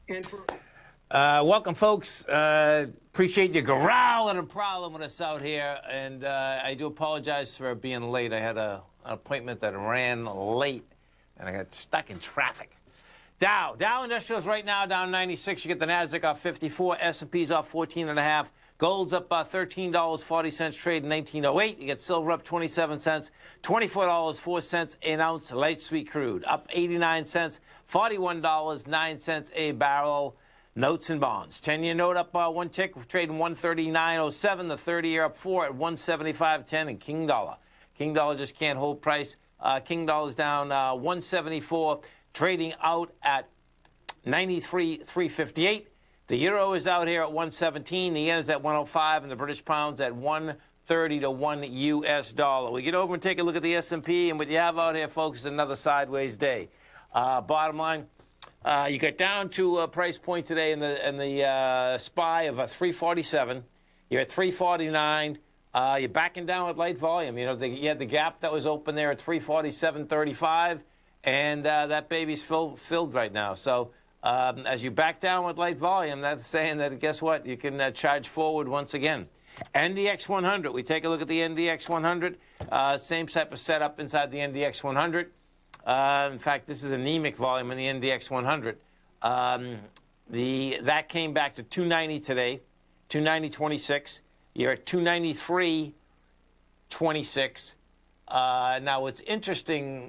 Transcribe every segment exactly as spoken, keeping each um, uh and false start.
And for Uh, welcome, folks. Uh, appreciate you growling and prowling with us out here. And uh, I do apologize for being late. I had a, an appointment that ran late, and I got stuck in traffic. Dow. Dow Industrials right now down ninety-six. You get the Nasdaq off fifty-four. S and P's off fourteen and a half. Gold's up uh, thirteen dollars and forty cents, trading nineteen oh eight. You get silver up twenty-seven cents, twenty-four dollars and four cents an ounce. Light sweet crude up eighty-nine cents, forty-one dollars and nine cents a barrel. Notes and bonds. ten-year note up uh, one tick. We're trading one thirty-nine oh seven. The thirty-year up four at one seventy-five ten. And King Dollar. King Dollar just can't hold price. Uh, King Dollar's down uh, one seventy-four, trading out at ninety-three three fifty-eight. The euro is out here at one seventeen. The yen is at one oh five, and the British pound's at one thirty to one U S dollar. We get over and take a look at the S and P, and what you have out here, folks, is another sideways day. Uh, bottom line. Uh, you got down to a price point today in the in the uh, S P Y of a three forty-seven. You're at three forty-nine. Uh, you're backing down with light volume. You know, the, you had the gap that was open there at three forty-seven thirty-five, and uh, that baby's filled filled right now. So um, as you back down with light volume, that's saying that guess what? You can uh, charge forward once again. N D X one hundred. We take a look at the N D X one hundred. Uh, same type of setup inside the N D X one hundred. Uh, in fact, this is anemic volume in the N D X one hundred. Um, the that came back to two ninety today, two ninety twenty-six. You're at two ninety-three twenty-six. Uh, now, what's interesting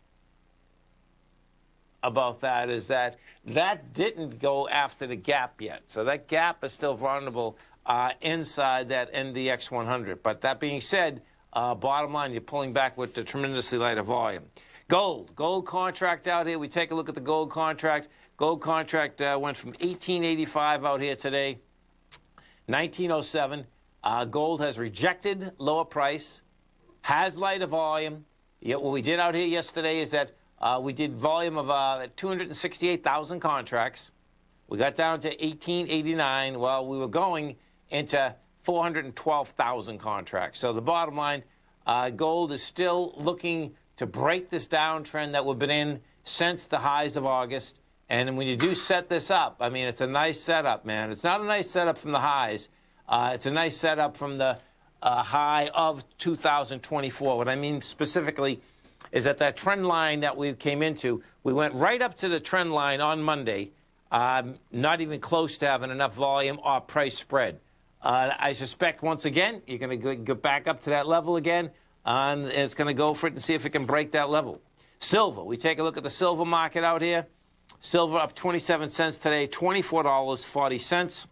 about that is that that didn't go after the gap yet. So that gap is still vulnerable uh, inside that N D X one hundred. But that being said, uh, bottom line, you're pulling back with the tremendously lighter volume. Gold. Gold contract out here. We take a look at the gold contract. Gold contract uh, went from eighteen eighty-five out here today, nineteen oh seven. Uh, gold has rejected lower price, has lighter volume. Yet what we did out here yesterday is that uh, we did volume of uh, two hundred sixty-eight thousand contracts. We got down to eighteen eighty-nine while we were going into four hundred twelve thousand contracts. So the bottom line, uh, gold is still looking to break this downtrend that we've been in since the highs of August. And when you do set this up, I mean, it's a nice setup, man. It's not a nice setup from the highs. Uh, it's a nice setup from the uh, high of two thousand twenty-four. What I mean specifically is that that trend line that we came into, we went right up to the trend line on Monday, um, not even close to having enough volume or price spread. Uh, I suspect, once again, you're going to go back up to that level again. Uh, and it's going to go for it and see if it can break that level. Silver. We take a look at the silver market out here. Silver up twenty-seven cents today, twenty-four dollars and forty cents.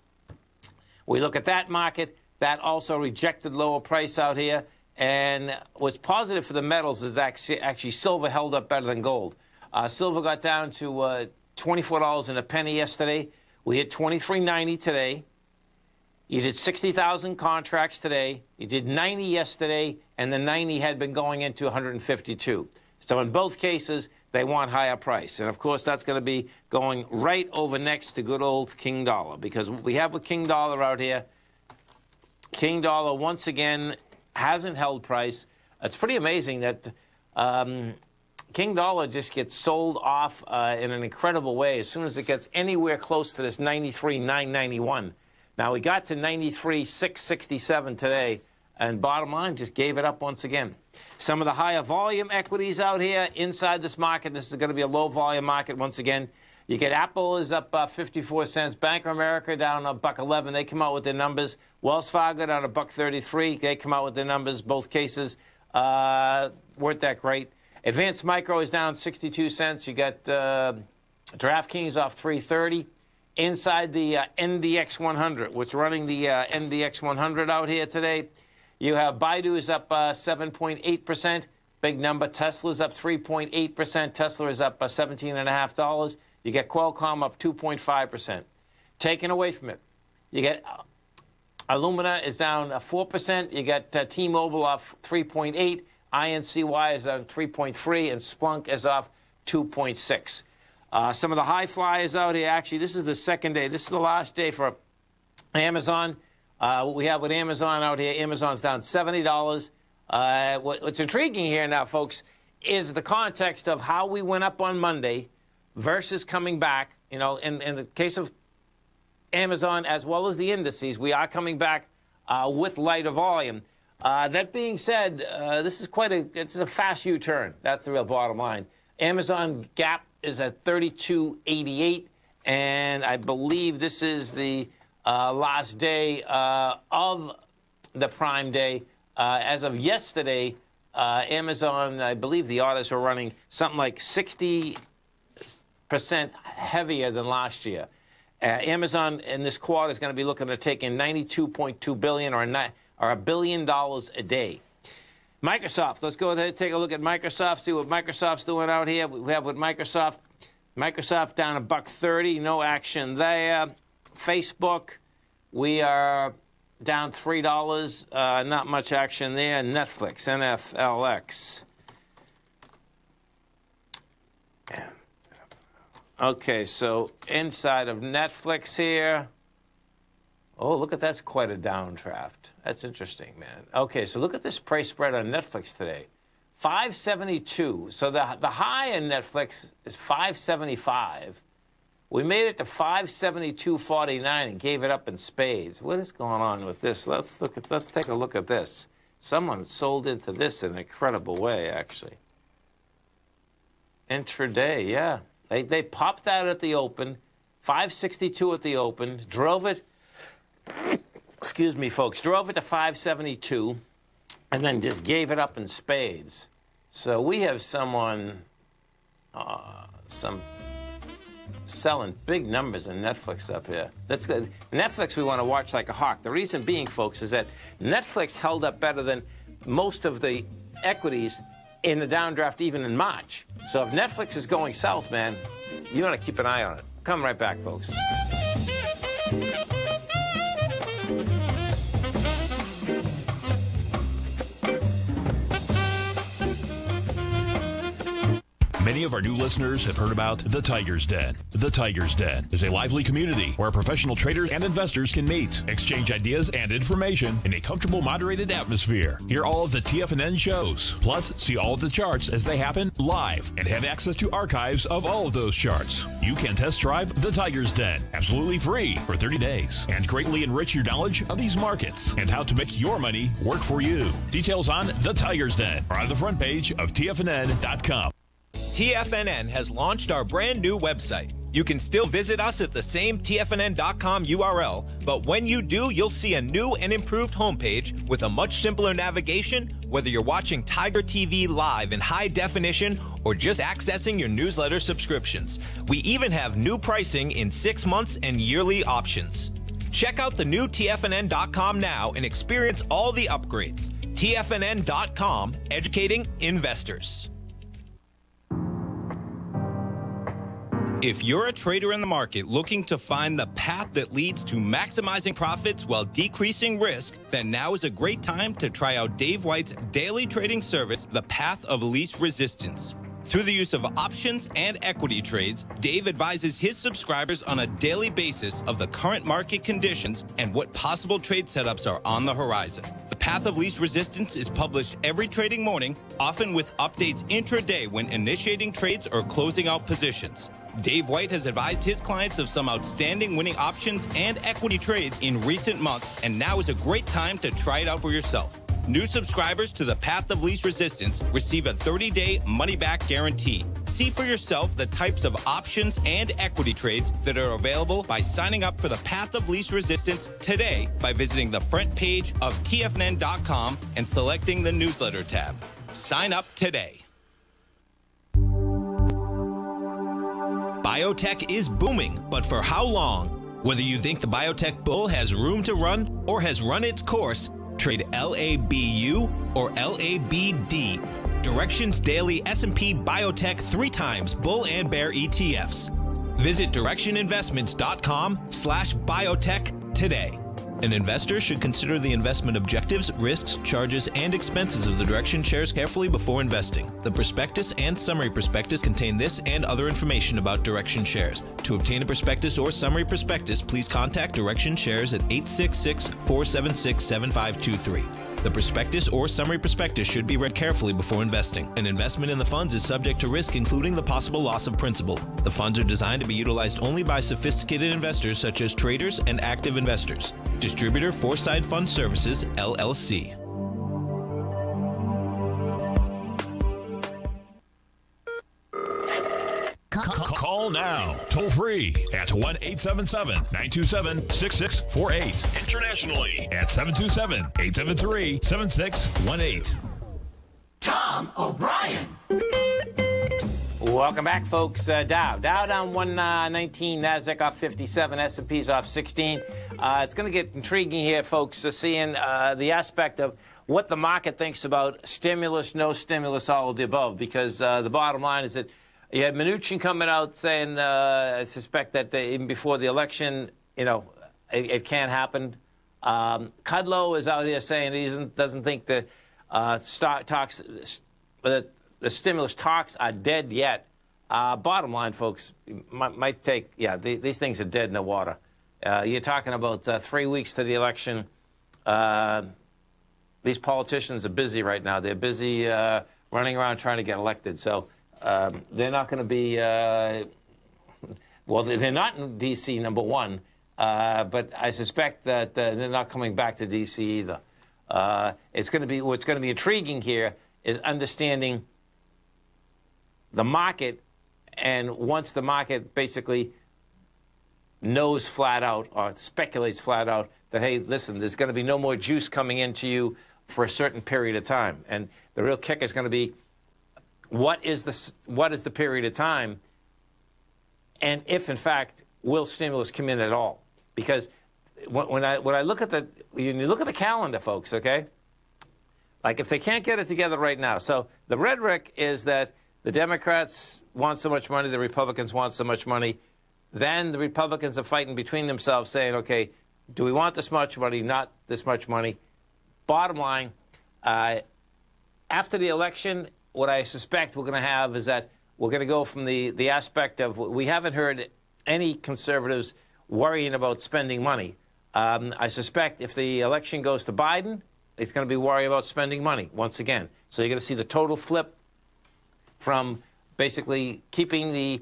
We look at that market. That also rejected lower price out here. And what's positive for the metals is actually, actually silver held up better than gold. Uh, silver got down to uh, twenty-four dollars and a penny yesterday. We hit twenty-three ninety today. You did sixty thousand contracts today. You did ninety yesterday, and the ninety had been going into one hundred fifty-two. So in both cases, they want higher price. And, of course, that's going to be going right over next to good old King Dollar, because what we have with King Dollar out here, King Dollar, once again, hasn't held price. It's pretty amazing that um, King Dollar just gets sold off uh, in an incredible way as soon as it gets anywhere close to this ninety-three nine ninety-one. Now, we got to ninety-three six sixty-seven today, and bottom line, just gave it up once again. Some of the higher volume equities out here inside this market. This is going to be a low-volume market once again. You get Apple is up uh, fifty-four cents. Bank of America down a buck eleven. They come out with their numbers. Wells Fargo down a buck thirty-three. They come out with their numbers. Both cases uh, weren't that great. Advanced Micro is down sixty-two cents. You got uh, DraftKings off three thirty. Inside the uh, N D X one hundred, which running the uh, N D X one hundred out here today, you have Baidu is up uh, seven point eight percent. Big number. Tesla's up three point eight percent. Tesla is up uh, seventeen point five dollars. You get Qualcomm up two point five percent. Taken away from it, you get uh, Illumina is down uh, four percent. You got uh, T-Mobile off three point eight. I N C Y is up three point three, and Splunk is off two point six. Uh, some of the high flyers out here, actually, this is the second day. This is the last day for Amazon. Uh, what we have with Amazon out here, Amazon's down seventy dollars. Uh, what, what's intriguing here now, folks, is the context of how we went up on Monday versus coming back You know, in, in the case of Amazon, as well as the indices, we are coming back uh, with lighter volume. Uh, that being said, uh, this is quite a, it's a fast U-turn. That's the real bottom line. Amazon gap is at thirty-two eighty-eight, and I believe this is the uh, last day uh, of the Prime Day. Uh, as of yesterday, uh, Amazon, I believe the orders were running something like sixty percent heavier than last year. Uh, Amazon in this quarter is going to be looking to take in ninety-two point two billion dollars or, not, or a billion dollars a day. Microsoft, let's go ahead and take a look at Microsoft, see what Microsoft's doing out here. We have with Microsoft, Microsoft down a buck thirty, no action there. Facebook, we are down three dollars, uh, not much action there. Netflix, N F L X. Okay, so inside of Netflix here. Oh, look at that's quite a downdraft. That's interesting, man. Okay, so look at this price spread on Netflix today. five seventy-two. So the, the high in Netflix is five seventy-five. We made it to five seventy-two forty-nine and gave it up in spades. What is going on with this? Let's look at let's take a look at this. Someone sold into this in an incredible way, actually. Intraday, yeah. They they popped out at the open, five sixty-two at the open, drove it. Excuse me, folks. Drove it to five seventy-two, and then just gave it up in spades. So we have someone, uh, some selling big numbers in Netflix up here. That's good. Netflix we want to watch like a hawk. The reason being, folks, is that Netflix held up better than most of the equities in the downdraft, even in March. So if Netflix is going south, man, you want to keep an eye on it. Come right back, folks. Many of our new listeners have heard about The Tiger's Den. The Tiger's Den is a lively community where professional traders and investors can meet, exchange ideas and information in a comfortable, moderated atmosphere. Hear all of the T F N N shows, plus see all of the charts as they happen live and have access to archives of all of those charts. You can test drive The Tiger's Den absolutely free for thirty days and greatly enrich your knowledge of these markets and how to make your money work for you. Details on The Tiger's Den are on the front page of T F N N dot com. T F N N has launched our brand new website. You can still visit us at the same T F N N dot com U R L, but when you do, you'll see a new and improved homepage with a much simpler navigation, whether you're watching Tiger T V live in high definition or just accessing your newsletter subscriptions. We even have new pricing in six months and yearly options. Check out the new T F N N dot com now and experience all the upgrades. T F N N dot com, educating investors. If you're a trader in the market looking to find the path that leads to maximizing profits while decreasing risk, then now is a great time to try out Dave White's daily trading service, The Path of Least Resistance. Through the use of options and equity trades, Dave advises his subscribers on a daily basis of the current market conditions and what possible trade setups are on the horizon. The Path of Least Resistance is published every trading morning, often with updates intraday when initiating trades or closing out positions. Dave White has advised his clients of some outstanding winning options and equity trades in recent months, and now is a great time to try it out for yourself. New subscribers to the Path of Least Resistance receive a thirty day money-back guarantee. See for yourself the types of options and equity trades that are available by signing up for the Path of Least Resistance today by visiting the front page of T F N N dot com and selecting the newsletter tab. Sign up today. Biotech is booming, but for how long? Whether you think the biotech bull has room to run or has run its course, trade L A B U or L A B D. Direction's daily S and P Biotech three times bull and bear E T Fs. Visit direction investments dot com slash biotech today. An investor should consider the investment objectives, risks, charges, and expenses of the Direction shares carefully before investing. The prospectus and summary prospectus contain this and other information about Direction shares. To obtain a prospectus or summary prospectus, please contact Direction shares at eight six six, four seven six, seven five two three. The prospectus or summary prospectus should be read carefully before investing. An investment in the funds is subject to risk, including the possible loss of principal. The funds are designed to be utilized only by sophisticated investors such as traders and active investors. Distributor Foreside Fund Services, L L C. Call now, toll free at one eight seven seven, nine two seven, six six four eight. Internationally at seven two seven, eight seven three, seven six one eight. Tom O'Brien. Welcome back, folks. Uh, Dow. Dow down one nineteen, NASDAQ off fifty-seven, S and P's off sixteen. Uh, it's going to get intriguing here, folks, uh, seeing uh, the aspect of what the market thinks about stimulus, no stimulus, all of the above, because uh, the bottom line is that you had Mnuchin coming out saying, uh, I suspect that uh, even before the election, you know, it, it can't happen. Um, Kudlow is out here saying he doesn't, doesn't think the uh, stock talks, the, the stimulus talks are dead yet. Uh, bottom line, folks, might, might take, yeah, the, these things are dead in the water. Uh, you're talking about uh, three weeks to the election. Uh, these politicians are busy right now. They're busy uh, running around trying to get elected. So. Um, they're not going to be, uh, well, they're not in D C, number one, uh, but I suspect that uh, they're not coming back to D C either. Uh, it's going to be, what's going to be intriguing here is understanding the market, and once the market basically knows flat out or speculates flat out that, hey, listen, there's going to be no more juice coming into you for a certain period of time. And the real kick is going to be, What is the what is the period of time, and if in fact will stimulus come in at all? Because when I when I look at the when you look at the calendar, folks, okay, like if they can't get it together right now, so the rhetoric is that the Democrats want so much money, the Republicans want so much money, then the Republicans are fighting between themselves, saying, okay, do we want this much money, not this much money? Bottom line, uh, after the election, what I suspect we're going to have is that we're going to go from the, the aspect of, we haven't heard any conservatives worrying about spending money. Um, I suspect if the election goes to Biden, it's going to be worrying about spending money once again. So you're going to see the total flip from basically keeping the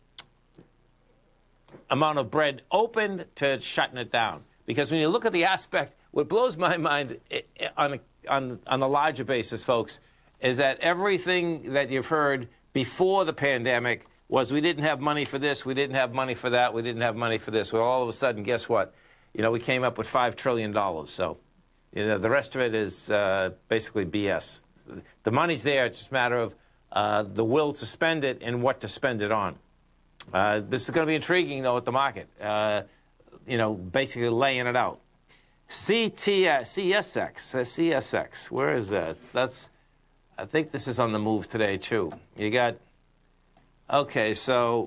amount of bread open to shutting it down. Because when you look at the aspect, what blows my mind on, a, on, on the larger basis, folks, is that everything that you've heard before the pandemic was we didn't have money for this, we didn't have money for that, we didn't have money for this. Well, all of a sudden, guess what? You know, we came up with five trillion dollars. So, you know, the rest of it is uh, basically B S. The money's there. It's just a matter of uh, the will to spend it and what to spend it on. Uh, this is going to be intriguing, though, at the market. Uh, you know, basically laying it out. C T S, C S X, uh, C S X, where is that? That's... I think this is on the move today, too. You got, okay, so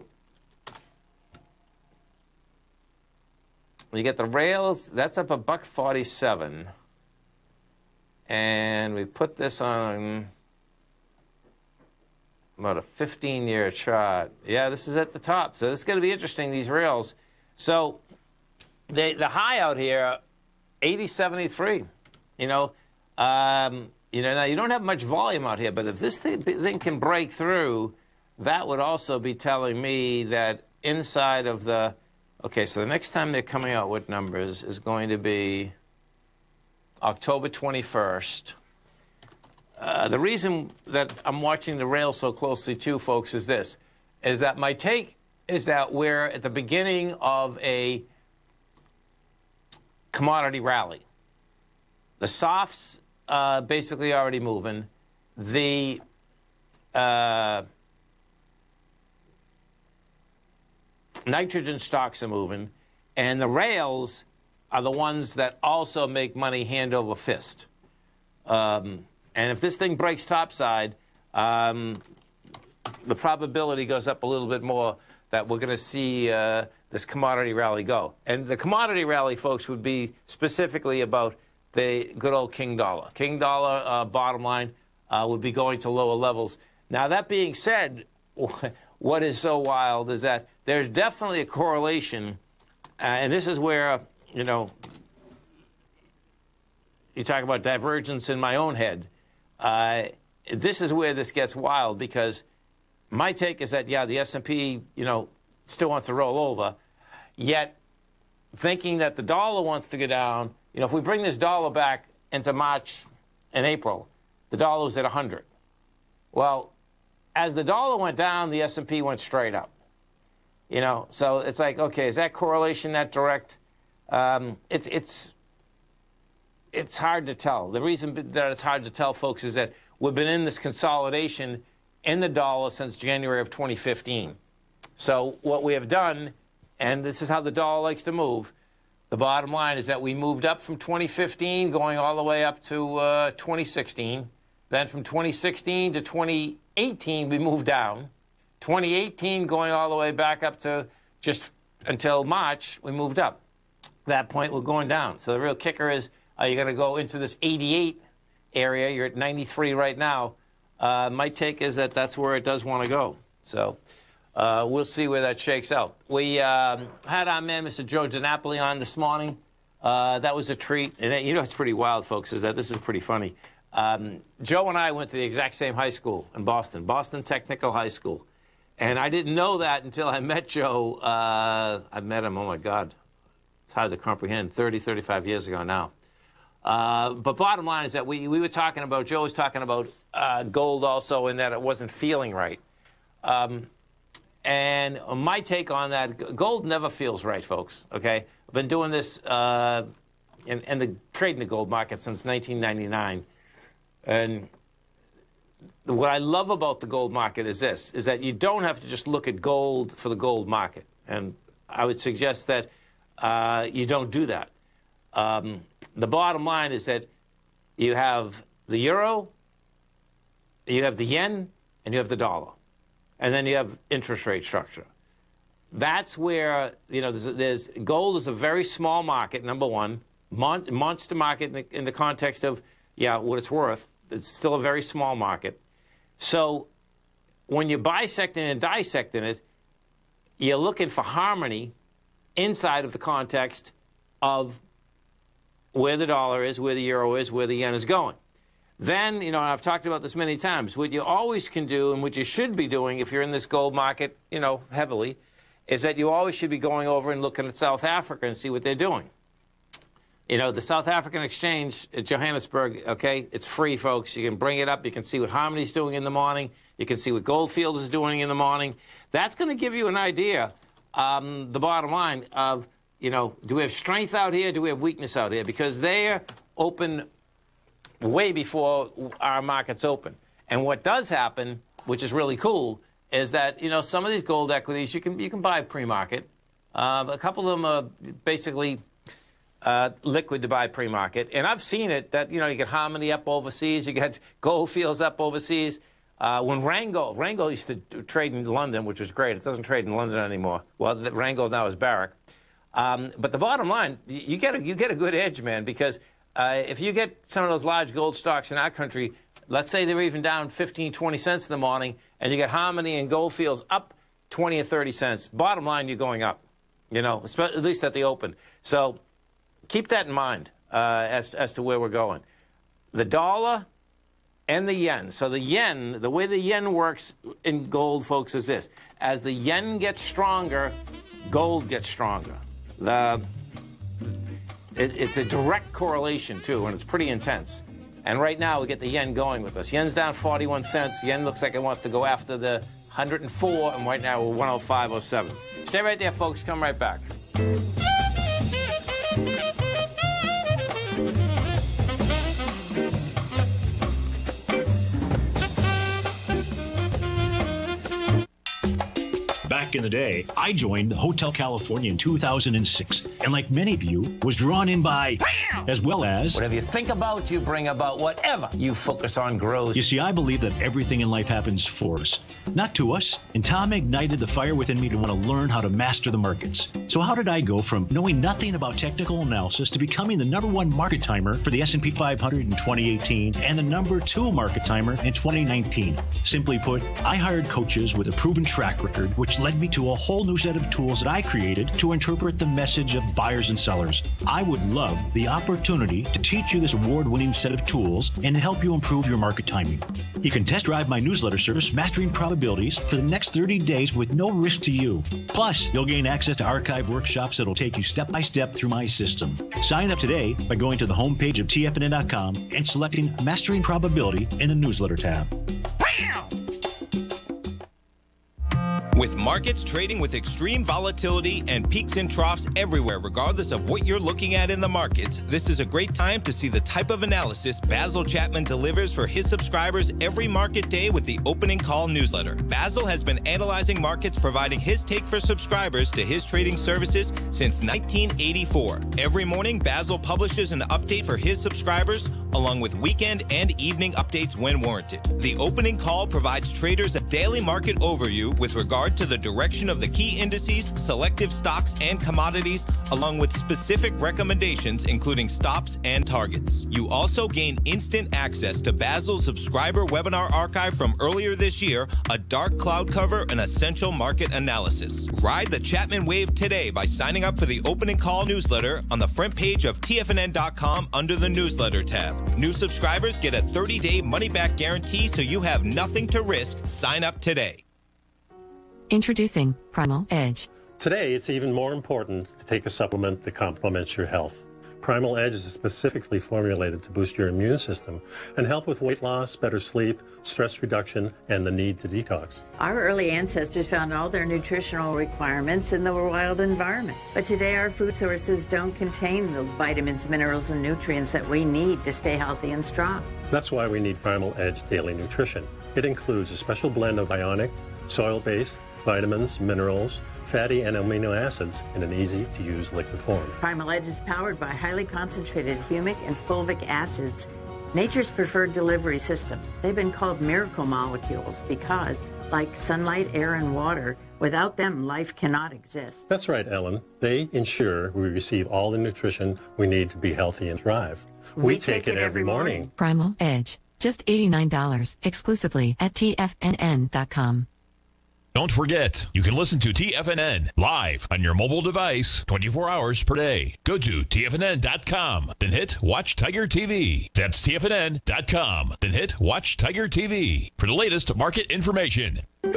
you get the rails. That's up a buck forty-seven. And we put this on about a fifteen-year chart. Yeah, this is at the top. So this is going to be interesting, these rails. So they, the high out here, eighty seventy-three, you know. Um, You know, now you don't have much volume out here, but if this thing, thing can break through, that would also be telling me that inside of the, okay, so the next time they're coming out with numbers is going to be October twenty-first. Uh, the reason that I'm watching the rail so closely too, folks, is this, is that my take is that we're at the beginning of a commodity rally. The softs Uh, basically already moving. The uh, nitrogen stocks are moving, and the rails are the ones that also make money hand over fist. Um, and if this thing breaks topside, um, the probability goes up a little bit more that we're going to see uh, this commodity rally go. And the commodity rally, folks, would be specifically about the good old king dollar. King dollar, uh, bottom line, uh, would be going to lower levels. Now, that being said, what is so wild is that there's definitely a correlation, uh, and this is where, you know, you talk about divergence in my own head. Uh, this is where this gets wild, because my take is that, yeah, the S and P, you know, still wants to roll over, yet thinking that the dollar wants to go down. You know, if we bring this dollar back into March and April, the dollar was at one hundred. Well, as the dollar went down, the S and P went straight up. You know, so it's like, okay, is that correlation that direct? Um, it's it's it's hard to tell. The reason that it's hard to tell, folks, is that we've been in this consolidation in the dollar since January of twenty fifteen. So what we have done, and this is how the dollar likes to move, the bottom line is that we moved up from twenty fifteen going all the way up to uh, twenty sixteen. Then from twenty sixteen to twenty eighteen, we moved down. twenty eighteen going all the way back up to just until March, we moved up. At that point, we're going down. So the real kicker is, are you going to go into this eighty-eight area? You're at ninety-three right now. Uh, my take is that that's where it does want to go. So uh, we'll see where that shakes out. We um, had our man, Mister Joe DiNapoli, on this morning. Uh, that was a treat. And you know, it's pretty wild, folks, is that this is pretty funny. Um, Joe and I went to the exact same high school in Boston, Boston Technical High School. And I didn't know that until I met Joe. Uh, I met him, oh, my God. It's hard to comprehend, thirty, thirty-five years ago now. Uh, but bottom line is that we, we were talking about, Joe was talking about uh, gold also, and that it wasn't feeling right. Um, and my take on that, gold never feels right, folks, okay? I've been doing this uh, in, in the trading the gold market since nineteen ninety-nine. And what I love about the gold market is this, is that you don't have to just look at gold for the gold market. And I would suggest that uh, you don't do that. Um, the bottom line is that you have the euro, you have the yen, and you have the dollar. And then you have interest rate structure. That's where, you know, there's, there's gold is a very small market, number one, Mon monster market in the, in the context of, yeah, what it's worth. It's still a very small market. So when you're bisecting and dissecting it, you're looking for harmony inside of the context of where the dollar is, where the euro is, where the yen is going. Then, you know, and I've talked about this many times, what you always can do and what you should be doing if you're in this gold market, you know, heavily, is that you always should be going over and looking at South Africa and see what they're doing. You know, the South African exchange at Johannesburg, okay, it's free, folks. You can bring it up. You can see what Harmony's doing in the morning. You can see what Goldfields is doing in the morning. That's going to give you an idea, um, the bottom line of, you know, do we have strength out here? Do we have weakness out here? Because they're open way before our markets open. And what does happen, which is really cool, is that, you know, some of these gold equities you can, you can buy pre-market. Uh, a couple of them are basically Uh, liquid to buy pre-market. And I've seen it that, you know, you get Harmony up overseas, you get Goldfields up overseas. Uh, when Rheingold, Rheingold used to trade in London, which was great. It doesn't trade in London anymore. Well, Rheingold now is Barrick. Um, but the bottom line, you get a, you get a good edge, man, because uh, if you get some of those large gold stocks in our country, let's say they're even down fifteen, twenty cents in the morning, and you get Harmony and Goldfields up twenty or thirty cents. Bottom line, you're going up, you know, at least at the open. So keep that in mind uh, as, as to where we're going. The dollar and the yen. So the yen, the way the yen works in gold, folks, is this. As the yen gets stronger, gold gets stronger. The, it, it's a direct correlation, too, and it's pretty intense. And right now, we get the yen going with us. Yen's down forty-one cents. Yen looks like it wants to go after the one hundred and four, and right now we're one oh five oh seven. Stay right there, folks. Come right back. Back in the day, I joined Hotel California in two thousand six, and like many of you, was drawn in by, Bam! As well as, whatever you think about, you bring about. Whatever you focus on grows. You see, I believe that everything in life happens for us, not to us. And Tom ignited the fire within me to want to learn how to master the markets. So how did I go from knowing nothing about technical analysis to becoming the number one market timer for the S and P five hundred in twenty eighteen and the number two market timer in twenty nineteen? Simply put, I hired coaches with a proven track record, which led me me to a whole new set of tools that I created to interpret the message of buyers and sellers. I would love the opportunity to teach you this award-winning set of tools and help you improve your market timing. You can test drive my newsletter service, Mastering Probabilities, for the next thirty days with no risk to you. Plus, you'll gain access to archive workshops that'll take you step by step through my system. Sign up today by going to the homepage of T F N N dot com and selecting Mastering Probability in the newsletter tab. Bam! With markets trading with extreme volatility and peaks and troughs everywhere, regardless of what you're looking at in the markets, this is a great time to see the type of analysis Basil Chapman delivers for his subscribers every market day with the Opening Call newsletter. Basil has been analyzing markets, providing his take for subscribers to his trading services since nineteen eighty-four. Every morning, Basil publishes an update for his subscribers, along with weekend and evening updates when warranted. The Opening Call provides traders a daily market overview with regard to the direction of the key indices, selective stocks, and commodities, along with specific recommendations, including stops and targets. You also gain instant access to Basil's subscriber webinar archive from earlier this year, a dark cloud cover, and essential market analysis. Ride the Chapman wave today by signing up for the Opening Call newsletter on the front page of T F N N dot com under the newsletter tab. New subscribers get a thirty day money-back guarantee, so you have nothing to risk. Sign up today. Introducing Primal Edge. Today, it's even more important to take a supplement that complements your health. Primal Edge is specifically formulated to boost your immune system and help with weight loss, better sleep, stress reduction, and the need to detox. Our early ancestors found all their nutritional requirements in the wild environment. But today, our food sources don't contain the vitamins, minerals, and nutrients that we need to stay healthy and strong. That's why we need Primal Edge Daily Nutrition. It includes a special blend of ionic, soil-based, vitamins, minerals, fatty and amino acids in an easy-to-use liquid form. Primal Edge is powered by highly concentrated humic and fulvic acids, nature's preferred delivery system. They've been called miracle molecules because, like sunlight, air, and water, without them, life cannot exist. That's right, Ellen. They ensure we receive all the nutrition we need to be healthy and thrive. We, we take, take it, it every morning. morning. Primal Edge, just eighty-nine dollars, exclusively at T F N N dot com. Don't forget, you can listen to T F N N live on your mobile device twenty-four hours per day. Go to T F N N dot com, then hit Watch Tiger T V. That's T F N N dot com, then hit Watch Tiger T V for the latest market information.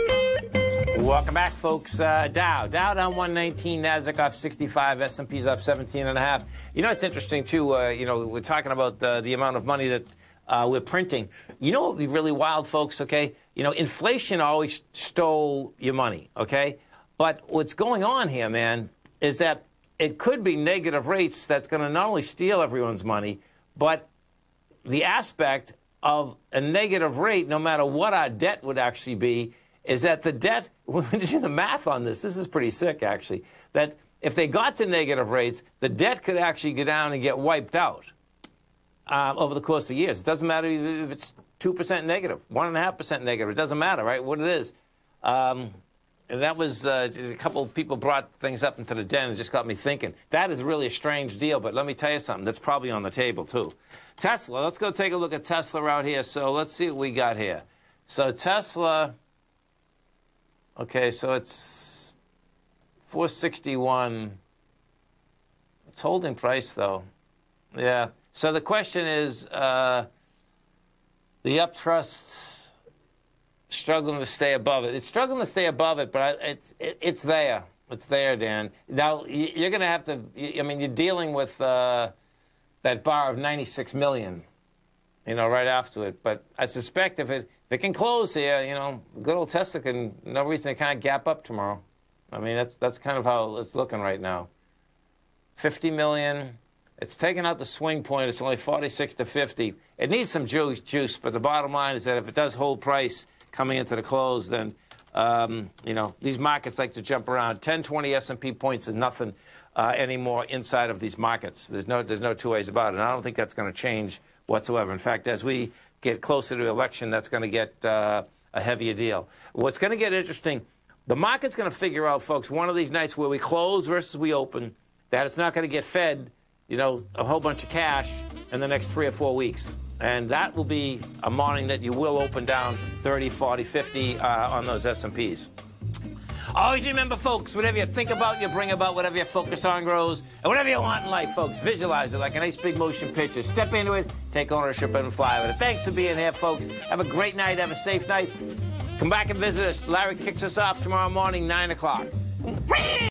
Welcome back, folks. Uh, Dow. Dow down one nineteen, NASDAQ off sixty-five, S and P's off seventeen and a half. You know, it's interesting, too. Uh, you know, we're talking about uh, the amount of money that uh, we're printing. You know what would be really wild, folks, okay? You know, inflation always stole your money, okay? But what's going on here, man, is that it could be negative rates that's going to not only steal everyone's money, but the aspect of a negative rate, no matter what our debt would actually be, is that the debt, when we do the math on this, this is pretty sick, actually, that if they got to negative rates, the debt could actually go down and get wiped out um, over the course of years. It doesn't matter if it's two percent negative, one point five percent negative. It doesn't matter, right, what it is. Um, and that was uh, a couple of people brought things up into the den and just got me thinking. That is really a strange deal, but let me tell you something. That's probably on the table, too. Tesla, let's go take a look at Tesla out here. So let's see what we got here. So Tesla, okay, so it's four sixty-one. It's holding price, though. Yeah. So the question is, uh, the uptrust struggling to stay above it. It's struggling to stay above it, but it's it, it's there. It's there, Dan. Now, you're going to have to, I mean, you're dealing with uh, that bar of ninety-six million, you know, right after it. But I suspect if it, if it can close here, you know, good old Tesla can, no reason it can't gap up tomorrow. I mean, that's, that's kind of how it's looking right now. fifty million. It's taken out the swing point. It's only forty-six to fifty. It needs some juice, juice, but the bottom line is that if it does hold price coming into the close, then, um, you know, these markets like to jump around. ten, twenty S and P points is nothing uh, anymore inside of these markets. There's no, there's no two ways about it. And I don't think that's going to change whatsoever. In fact, as we get closer to the election, that's going to get uh, a heavier deal. What's going to get interesting, the market's going to figure out, folks, one of these nights where we close versus we open, that it's not going to get fed, you know, a whole bunch of cash in the next three or four weeks. And that will be a morning that you will open down thirty, forty, fifty uh, on those S and Ps. Always remember, folks, whatever you think about, you bring about. Whatever you focus on grows. And whatever you want in life, folks, visualize it like a nice big motion picture. Step into it, take ownership, and fly with it. Thanks for being here, folks. Have a great night. Have a safe night. Come back and visit us. Larry kicks us off tomorrow morning, nine o'clock.